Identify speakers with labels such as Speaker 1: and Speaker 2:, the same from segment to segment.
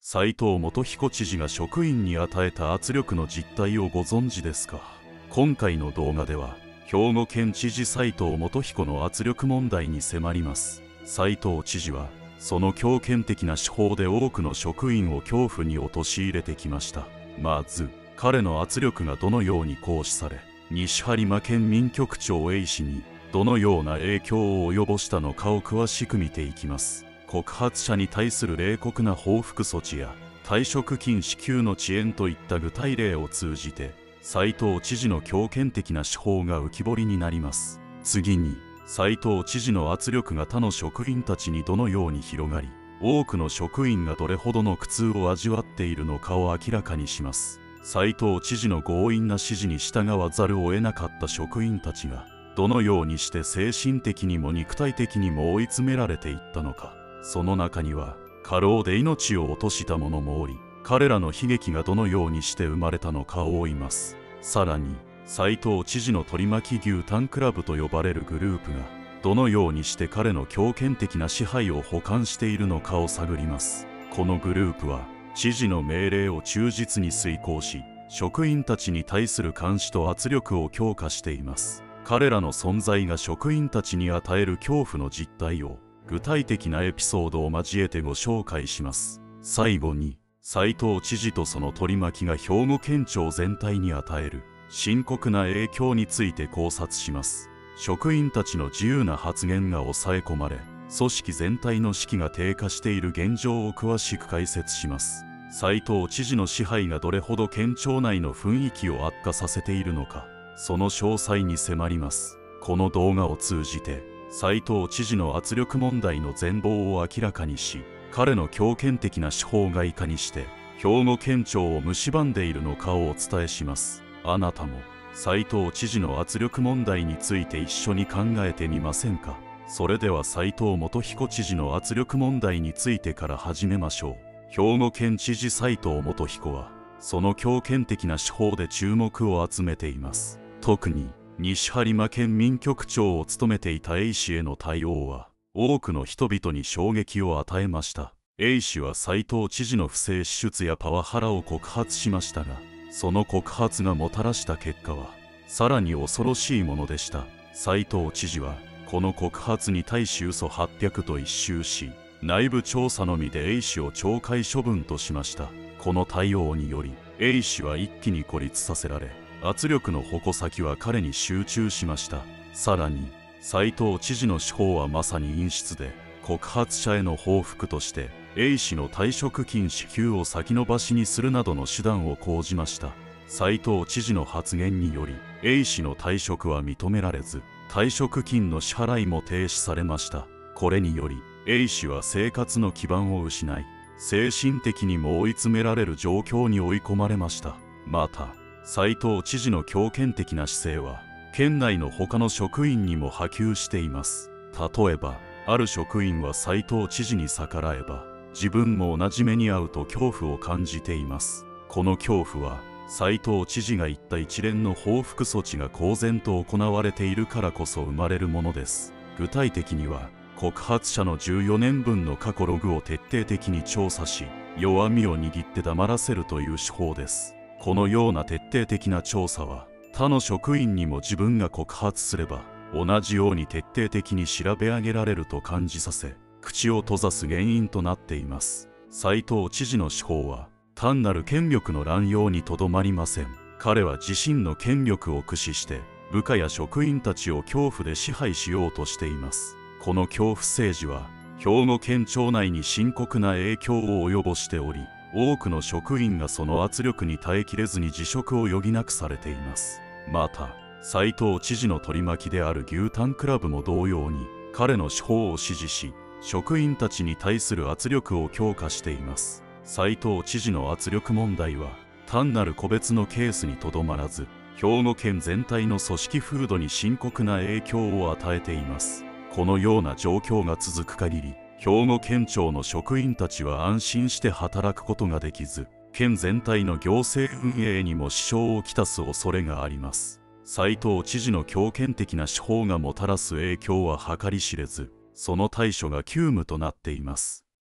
Speaker 1: 斉藤元彦知事が職員に与えた圧力の実態をご存知ですか？今回の動画では兵庫県知事斉藤元彦の圧力問題に迫ります。斉藤知事はその強権的な手法で多くの職員を恐怖に陥れてきました。まず彼の圧力がどのように行使され、西播磨県民局長 A 氏にどのような影響を及ぼしたのかを詳しく見ていきます。告発者に対する冷酷な報復措置や退職金支給の遅延といった具体例を通じて斉藤知事の強権的な手法が浮き彫りになります。次に斉藤知事の圧力が他の職員たちにどのように広がり、多くの職員がどれほどの苦痛を味わっているのかを明らかにします。斉藤知事の強引な指示に従わざるを得なかった職員たちがどのようにして精神的にも肉体的にも追い詰められていったのか。その中には過労で命を落とした者もおり、彼らの悲劇がどのようにして生まれたのかを追います。さらに斉藤知事の取り巻き牛タンクラブと呼ばれるグループがどのようにして彼の強権的な支配を補完しているのかを探ります。このグループは知事の命令を忠実に遂行し、職員たちに対する監視と圧力を強化しています。彼らの存在が職員たちに与える恐怖の実態を具体的なエピソードを交えてご紹介します。最後に斉藤知事とその取り巻きが兵庫県庁全体に与える深刻な影響について考察します。職員たちの自由な発言が抑え込まれ、組織全体の士気が低下している現状を詳しく解説します。斉藤知事の支配がどれほど県庁内の雰囲気を悪化させているのか、その詳細に迫ります。この動画を通じて斉藤知事の圧力問題の全貌を明らかにし、彼の強権的な手法がいかにして兵庫県庁を蝕んでいるのかをお伝えします。あなたも斉藤知事の圧力問題について一緒に考えてみませんか？それでは斉藤元彦知事の圧力問題についてから始めましょう。兵庫県知事斉藤元彦はその強権的な手法で注目を集めています。特に西播磨県民局長を務めていた A 氏への対応は多くの人々に衝撃を与えました。A 氏は斉藤知事の不正支出やパワハラを告発しましたが、その告発がもたらした結果はさらに恐ろしいものでした。斉藤知事はこの告発に対し嘘800と一蹴し、内部調査のみで A 氏を懲戒処分としました。この対応により A 氏は一気に孤立させられ、圧力の矛先は彼に集中しました。さらに斉藤知事の手法はまさに陰湿で、告発者への報復として A 氏の退職金支給を先延ばしにするなどの手段を講じました。斉藤知事の発言により A 氏の退職は認められず、退職金の支払いも停止されました。これにより A 氏は生活の基盤を失い、精神的にも追い詰められる状況に追い込まれました。また斉藤知事の強権的な姿勢は県内の他の職員にも波及しています。例えばある職員は斉藤知事に逆らえば自分も同じ目に遭うと恐怖を感じています。この恐怖は斉藤知事が言った一連の報復措置が公然と行われているからこそ生まれるものです。具体的には告発者の14年分の過去ログを徹底的に調査し、弱みを握って黙らせるという手法です。このような徹底的な調査は他の職員にも自分が告発すれば同じように徹底的に調べ上げられると感じさせ、口を閉ざす原因となっています。斉藤知事の手法は単なる権力の乱用にとどまりません。彼は自身の権力を駆使して部下や職員たちを恐怖で支配しようとしています。この恐怖政治は兵庫県庁内に深刻な影響を及ぼしており、多くの職員がその圧力に耐えきれずに辞職を余儀なくされています。また斉藤知事の取り巻きである牛タンクラブも同様に彼の手法を支持し、職員たちに対する圧力を強化しています。斉藤知事の圧力問題は単なる個別のケースにとどまらず、兵庫県全体の組織風土に深刻な影響を与えています。このような状況が続く限り、兵庫県庁の職員たちは安心して働くことができず、県全体の行政運営にも支障をきたす恐れがあります。斉藤知事の強権的な手法がもたらす影響は計り知れず、その対処が急務となっています。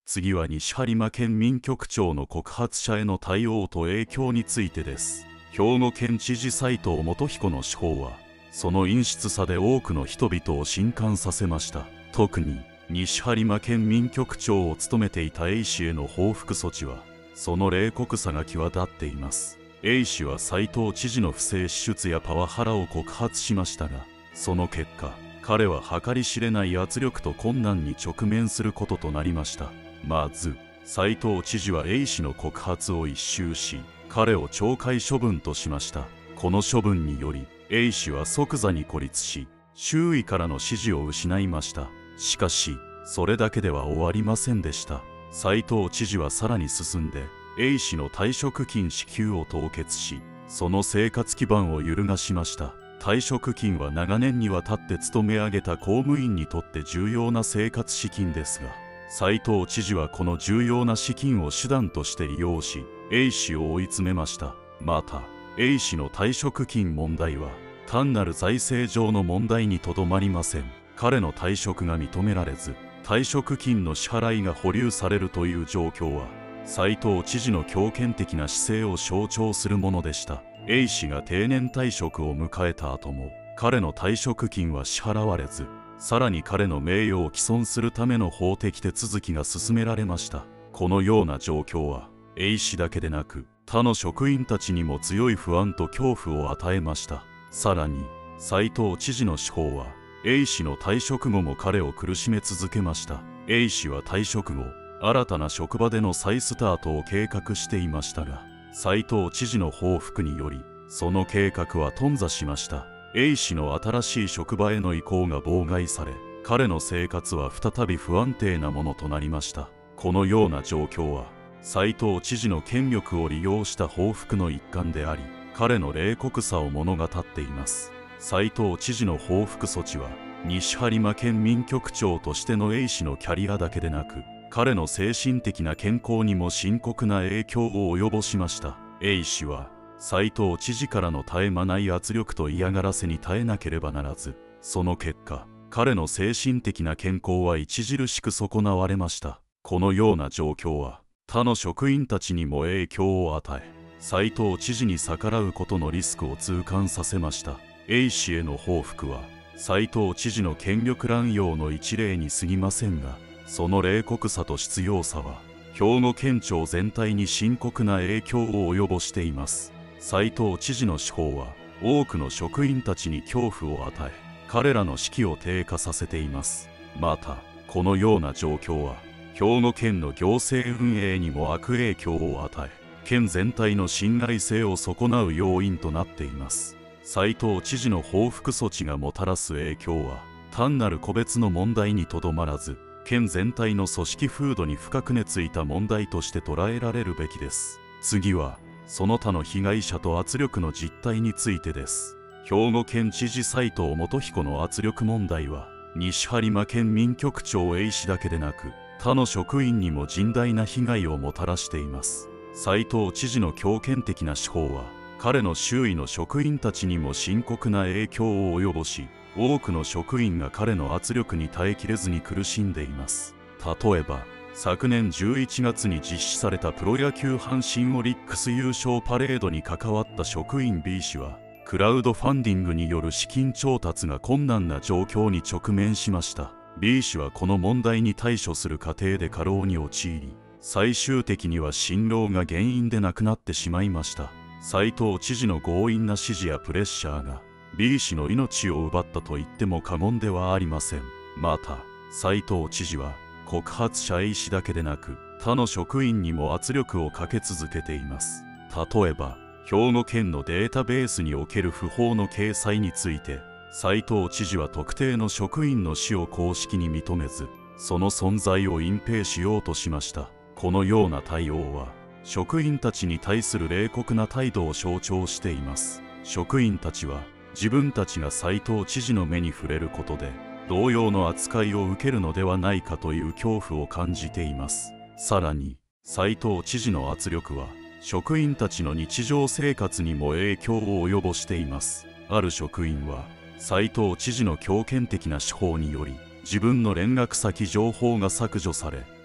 Speaker 1: 次は西播磨県民局長の告発者への対応と影響についてです。兵庫県知事斉藤元彦の手法は、その陰湿さで多くの人々を震撼させました。特に西播磨県民局長を務めていた A 氏への報復措置は、その冷酷さが際立っています。A 氏は斉藤知事の不正支出やパワハラを告発しましたが、その結果、彼は計り知れない圧力と困難に直面することとなりました。まず、斉藤知事は A 氏の告発を一蹴し、彼を懲戒処分としました。この処分により、A 氏は即座に孤立し、周囲からの支持を失いました。しかし、それだけでは終わりませんでした。斉藤知事はさらに進んで、A 氏の退職金支給を凍結し、その生活基盤を揺るがしました。退職金は長年にわたって勤め上げた公務員にとって重要な生活資金ですが、斉藤知事はこの重要な資金を手段として利用し、A 氏を追い詰めました。また、A 氏の退職金問題は、単なる財政上の問題にとどまりません。彼の退職が認められず、退職金の支払いが保留されるという状況は、斉藤知事の強権的な姿勢を象徴するものでした。A 氏が定年退職を迎えた後も、彼の退職金は支払われず、さらに彼の名誉を毀損するための法的手続きが進められました。このような状況は、A 氏だけでなく、他の職員たちにも強い不安と恐怖を与えました。さらに、斉藤知事の手法は、A 氏の退職後も彼を苦しめ続けました。A 氏は退職後、新たな職場での再スタートを計画していましたが、斉藤知事の報復により、その計画は頓挫しました。A 氏の新しい職場への移行が妨害され、彼の生活は再び不安定なものとなりました。このような状況は、斉藤知事の権力を利用した報復の一環であり、彼の冷酷さを物語っています。斉藤知事の報復措置は、西播磨県民局長としての A 氏のキャリアだけでなく、彼の精神的な健康にも深刻な影響を及ぼしました。A 氏は、斉藤知事からの絶え間ない圧力と嫌がらせに耐えなければならず、その結果、彼の精神的な健康は著しく損なわれました。このような状況は、他の職員たちにも影響を与え、斉藤知事に逆らうことのリスクを痛感させました。A 氏への報復は、斉藤知事の権力乱用の一例に過ぎませんが、その冷酷さと執拗さは、兵庫県庁全体に深刻な影響を及ぼしています。斉藤知事の手法は、多くの職員たちに恐怖を与え、彼らの士気を低下させています。また、このような状況は、兵庫県の行政運営にも悪影響を与え、県全体の信頼性を損なう要因となっています。斉藤知事の報復措置がもたらす影響は、単なる個別の問題にとどまらず、県全体の組織風土に深く根付いた問題として捉えられるべきです。次は、その他の被害者と圧力の実態についてです。兵庫県知事斉藤元彦の圧力問題は、西播磨県民局長 A 氏だけでなく、他の職員にも甚大な被害をもたらしています。斉藤知事の強権的な手法は、彼の周囲の職員たちにも深刻な影響を及ぼし、多くの職員が彼の圧力に耐えきれずに苦しんでいます。例えば、昨年11月に実施されたプロ野球阪神オリックス優勝パレードに関わった職員 B 氏は、クラウドファンディングによる資金調達が困難な状況に直面しました。B 氏はこの問題に対処する過程で過労に陥り、最終的には心労が原因で亡くなってしまいました。斉藤知事の強引な指示やプレッシャーが B 氏の命を奪ったと言っても過言ではありません。また、斉藤知事は告発者 A 氏だけでなく他の職員にも圧力をかけ続けています。例えば、兵庫県のデータベースにおける不法の掲載について、斉藤知事は特定の職員の死を公式に認めず、その存在を隠蔽しようとしました。このような対応は、職員たちに対する冷酷な態度を象徴しています。職員たちは、自分たちが斉藤知事の目に触れることで、同様の扱いを受けるのではないかという恐怖を感じています。さらに、斉藤知事の圧力は、職員たちの日常生活にも影響を及ぼしています。ある職員は、斉藤知事の強権的な手法により、自分の連絡先情報が削除され、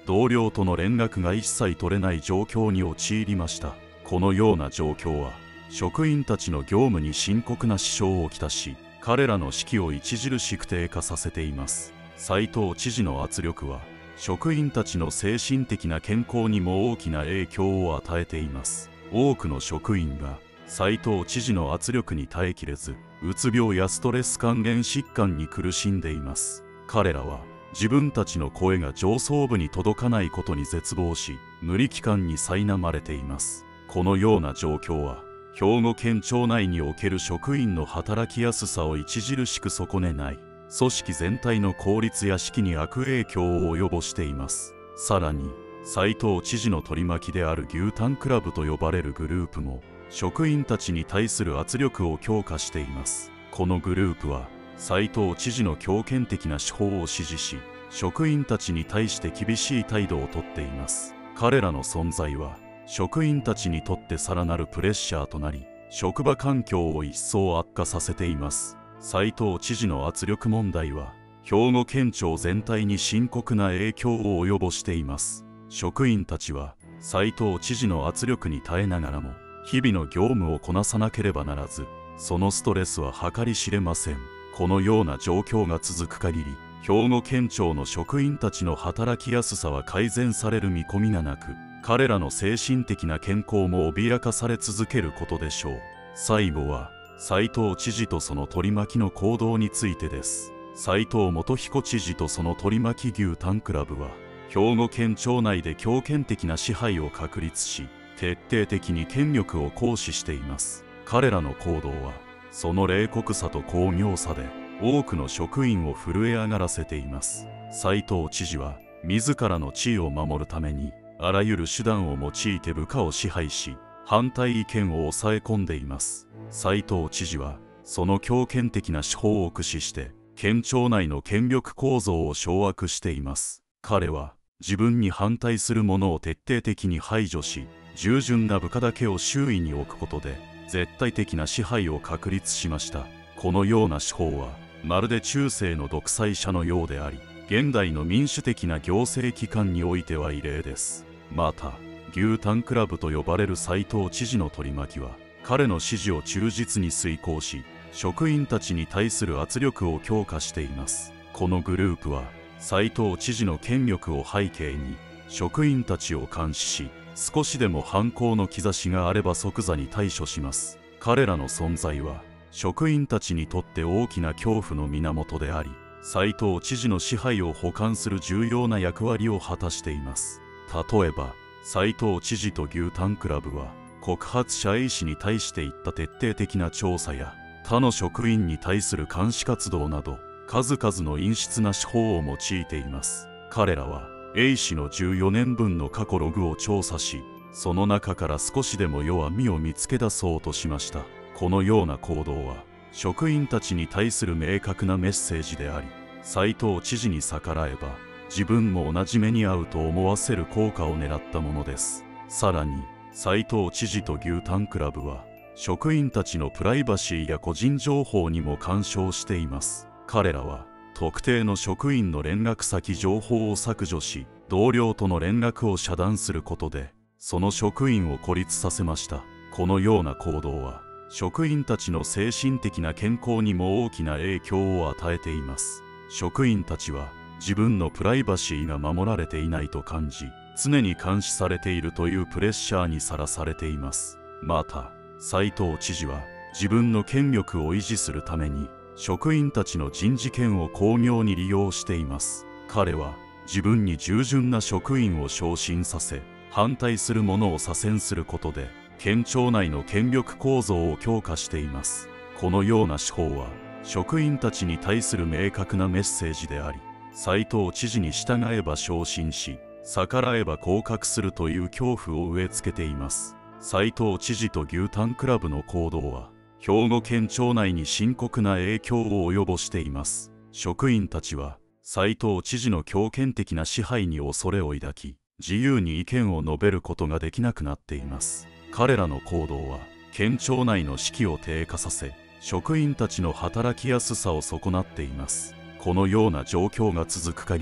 Speaker 1: 同僚との連絡が一切取れない状況に陥りました。このような状況は職員たちの業務に深刻な支障をきたし、彼らの士気を著しく低下させています。斉藤知事の圧力は職員たちの精神的な健康にも大きな影響を与えています。多くの職員が斉藤知事の圧力に耐えきれず、うつ病やストレス関連疾患に苦しんでいます。彼らは自分たちの声が上層部に届かないことに絶望し、無力感に苛まれています。このような状況は兵庫県庁内における職員の働きやすさを著しく損ねない、組織全体の効率や士気に悪影響を及ぼしています。さらに斉藤知事の取り巻きである牛タンクラブと呼ばれるグループも職員たちに対する圧力を強化しています。このグループは斉藤知事の強権的な手法を支持し、職員たちに対して厳しい態度をとっています。彼らの存在は職員たちにとってさらなるプレッシャーとなり、職場環境を一層悪化させています。斉藤知事の圧力問題は兵庫県庁全体に深刻な影響を及ぼしています。職員たちは斉藤知事の圧力に耐えながらも日々の業務をこなさなければならず、そのストレスは計り知れません。このような状況が続く限り、兵庫県庁の職員たちの働きやすさは改善される見込みがなく、彼らの精神的な健康も脅かされ続けることでしょう。最後は斉藤知事とその取り巻きの行動についてです。斉藤元彦知事とその取り巻き牛タンクラブは兵庫県庁内で強権的な支配を確立し、徹底的に権力を行使しています。彼らの行動はその冷酷さと巧妙さで多くの職員を震え上がらせています。斉藤知事は自らの地位を守るためにあらゆる手段を用いて部下を支配し、反対意見を抑え込んでいます。斉藤知事はその強権的な手法を駆使して県庁内の権力構造を掌握しています。彼は自分に反対する者を徹底的に排除し、従順な部下だけを周囲に置くことで絶対的な支配を確立しました。このような手法はまるで中世の独裁者のようであり、現代の民主的な行政機関においては異例です。また牛タンクラブと呼ばれる斉藤知事の取り巻きは彼の指示を忠実に遂行し、職員たちに対する圧力を強化しています。このグループは斉藤知事の権力を背景に職員たちを監視し、少しでも反抗の兆しがあれば即座に対処します。彼らの存在は職員たちにとって大きな恐怖の源であり、斉藤知事の支配を補完する重要な役割を果たしています。例えば斉藤知事と牛タンクラブは告発者 A 氏に対していった徹底的な調査や他の職員に対する監視活動など数々の陰湿な手法を用いています。彼らは A 氏の14年分の過去ログを調査し、その中から少しでも弱みを見つけ出そうとしました。このような行動は職員たちに対する明確なメッセージであり、斉藤知事に逆らえば自分も同じ目に遭うと思わせる効果を狙ったものです。さらに斉藤知事と牛タンクラブは職員たちのプライバシーや個人情報にも干渉しています。彼らは特定の職員の連絡先情報を削除し、同僚との連絡を遮断することでその職員を孤立させました。このような行動は職員たちの精神的な健康にも大きな影響を与えています。職員たちは自分のプライバシーが守られていないと感じ、常に監視されているというプレッシャーにさらされています。また斉藤知事は自分の権力を維持するために職員たちの人事権を巧妙に利用しています。彼は自分に従順な職員を昇進させ、反対する者を左遷することで県庁内の権力構造を強化しています。このような手法は職員たちに対する明確なメッセージであり、斉藤知事に従えば昇進し、逆らえば降格するという恐怖を植え付けています。斉藤知事と牛タンクラブの行動は兵庫県庁内に深刻な影響を及ぼしています。職員たちは斉藤知事の強権的な支配に恐れを抱き、自由に意見を述べることができなくなっています。彼らの行動は県庁内の士気を低下させ、職員たちの働きやすさを損なっています。このような状況が続く限り、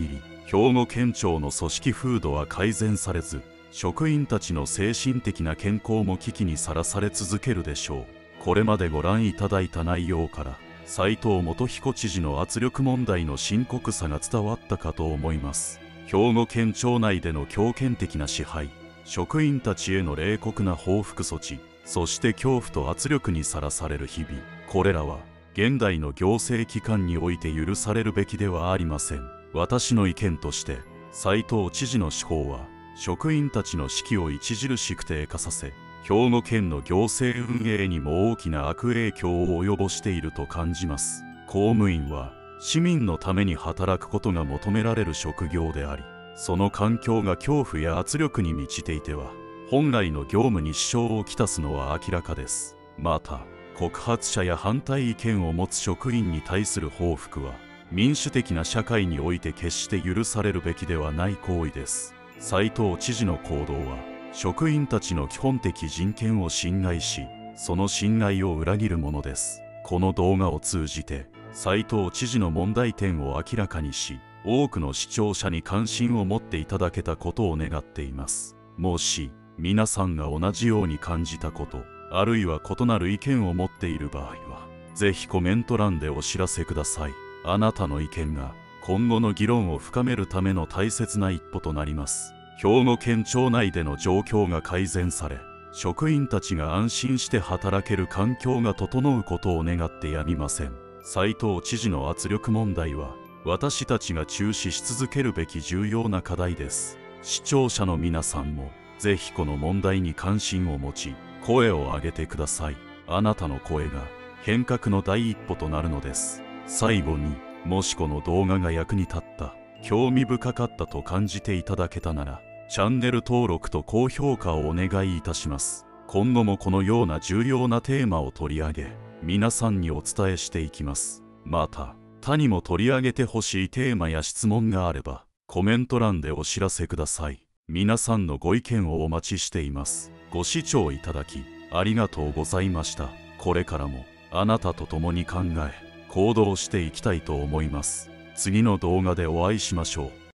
Speaker 1: 兵庫県庁の組織風土は改善されず、職員たちの精神的な健康も危機にさらされ続けるでしょう。これまでご覧いただいた内容から斉藤元彦知事の圧力問題の深刻さが伝わったかと思います。兵庫県庁内での強権的な支配、職員たちへの冷酷な報復措置、そして恐怖と圧力にさらされる日々、これらは現代の行政機関において許されるべきではありません。私の意見として、斉藤知事の手法は職員たちの士気を著しく低下させ、兵庫県の行政運営にも大きな悪影響を及ぼしていると感じます。公務員は市民のために働くことが求められる職業であり、その環境が恐怖や圧力に満ちていては本来の業務に支障をきたすのは明らかです。また告発者や反対意見を持つ職員に対する報復は民主的な社会において決して許されるべきではない行為です。斉藤知事の行動は職員たちの基本的人権を侵害し、その侵害を裏切るものです。この動画を通じて斉藤知事の問題点を明らかにし、多くの視聴者に関心を持っていただけたことを願っています。もし皆さんが同じように感じたこと、あるいは異なる意見を持っている場合はぜひコメント欄でお知らせください。あなたの意見が今後の議論を深めるための大切な一歩となります。兵庫県庁内での状況が改善され、職員たちが安心して働ける環境が整うことを願ってやみません。斉藤知事の圧力問題は私たちが注視し続けるべき重要な課題です。視聴者の皆さんもぜひこの問題に関心を持ち、声を上げてください。あなたの声が変革の第一歩となるのです。最後に、もしこの動画が役に立った、興味深かったと感じていただけたなら、チャンネル登録と高評価をお願いいたします。今後もこのような重要なテーマを取り上げ、皆さんにお伝えしていきます。また、他にも取り上げてほしいテーマや質問があれば、コメント欄でお知らせください。皆さんのご意見をお待ちしています。ご視聴いただき、ありがとうございました。これからも、あなたと共に考え、行動していきたいと思います。次の動画でお会いしましょう。